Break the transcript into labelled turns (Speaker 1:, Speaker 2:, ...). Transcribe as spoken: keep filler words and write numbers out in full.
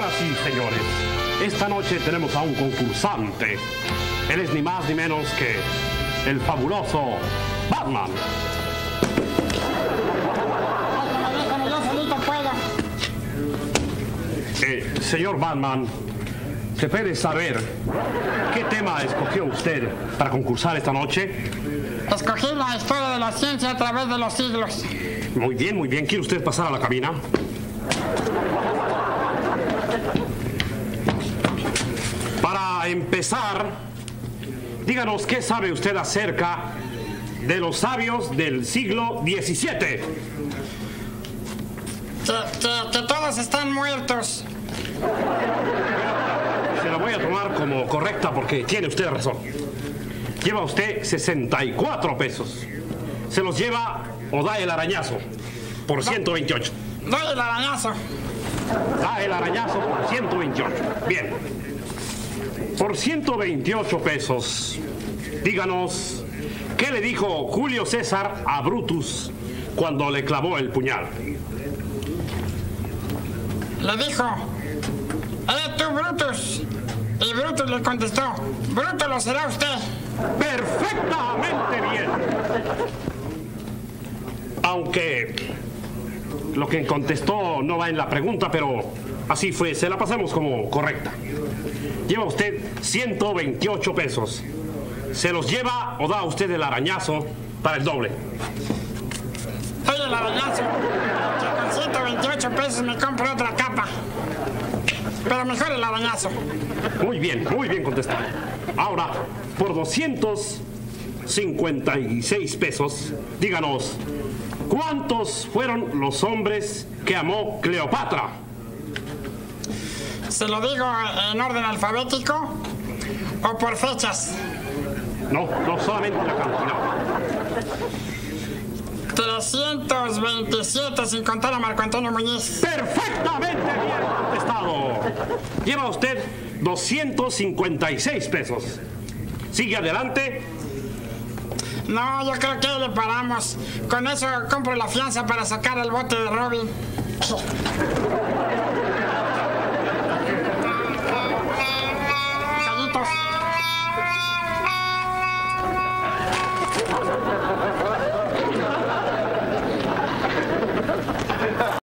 Speaker 1: Ahora sí, señores, esta noche tenemos a un concursante. Él es ni más ni menos que el fabuloso Batman.
Speaker 2: Yo solito puedo.
Speaker 1: Eh, señor Batman, ¿se puede saber qué tema escogió usted para concursar esta noche?
Speaker 2: Escogí la historia de la ciencia a través de los siglos.
Speaker 1: Muy bien, muy bien. ¿Quiere usted pasar a la cabina? Para empezar, díganos qué sabe usted acerca de los sabios del siglo diecisiete.
Speaker 2: Que, que, que todos están muertos.
Speaker 1: Se la voy a tomar como correcta porque tiene usted razón. Lleva usted sesenta y cuatro pesos. Se los lleva o da el arañazo por ciento veintiocho.
Speaker 2: Doy el arañazo.
Speaker 1: Da el arañazo por ciento veintiocho. Bien. Por ciento veintiocho pesos, díganos, ¿qué le dijo Julio César a Brutus cuando le clavó el puñal?
Speaker 2: Le dijo, ¡eh, tú, Brutus! Y Brutus le contestó, ¡Bruto lo será usted!
Speaker 1: ¡Perfectamente bien! Aunque lo que contestó no va en la pregunta, pero así fue, se la pasamos como correcta. Lleva usted ciento veintiocho pesos. ¿Se los lleva o da usted el arañazo para el doble?
Speaker 2: Doy el arañazo, que con ciento veintiocho pesos me compro otra capa. Pero mejor el arañazo.
Speaker 1: Muy bien, muy bien contestado. Ahora, por doscientos cincuenta y seis pesos, díganos, ¿cuántos fueron los hombres que amó Cleopatra?
Speaker 2: ¿Se lo digo en orden alfabético o por fechas?
Speaker 1: No, no solamente la cantidad.
Speaker 2: trescientos veintisiete sin contar a Marco Antonio Muñiz.
Speaker 1: ¡Perfectamente bien contestado! Lleva usted doscientos cincuenta y seis pesos. Sigue adelante.
Speaker 2: No, yo creo que ahí le paramos. Con eso compro la fianza para sacar el bote de Robin.